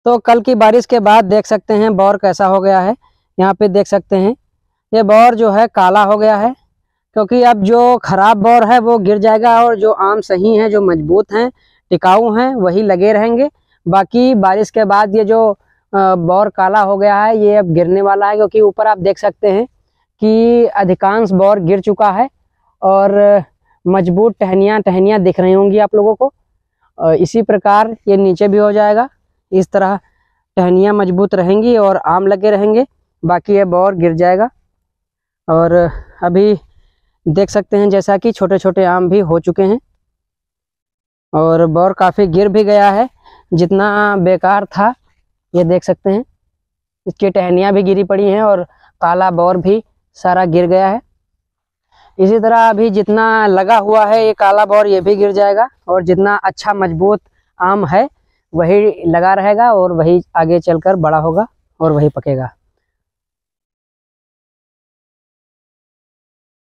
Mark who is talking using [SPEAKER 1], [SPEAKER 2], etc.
[SPEAKER 1] तो कल की बारिश के बाद देख सकते हैं बौर कैसा हो गया है। यहाँ पे देख सकते हैं ये बौर जो है काला हो गया है, क्योंकि अब जो खराब बौर है वो गिर जाएगा और जो आम सही हैं, जो मजबूत हैं, टिकाऊ हैं, वही लगे रहेंगे। बाकी बारिश के बाद ये जो बौर काला हो गया है ये अब गिरने वाला है, क्योंकि ऊपर आप देख सकते हैं कि अधिकांश बौर गिर चुका है और मजबूत टहनियाँ दिख रही होंगी आप लोगों को। इसी प्रकार ये नीचे भी हो जाएगा, इस तरह टहनियाँ मजबूत रहेंगी और आम लगे रहेंगे। बाकी ये बौर गिर जाएगा और अभी देख सकते हैं जैसा कि छोटे छोटे आम भी हो चुके हैं और बौर काफ़ी गिर भी गया है, जितना बेकार था। ये देख सकते हैं इसकी टहनियाँ भी गिरी पड़ी हैं और काला बौर भी सारा गिर गया है। इसी तरह अभी जितना लगा हुआ है ये काला बौर ये भी गिर जाएगा और जितना अच्छा मजबूत आम है वही लगा रहेगा और वही आगे चलकर बड़ा होगा और वही पकेगा।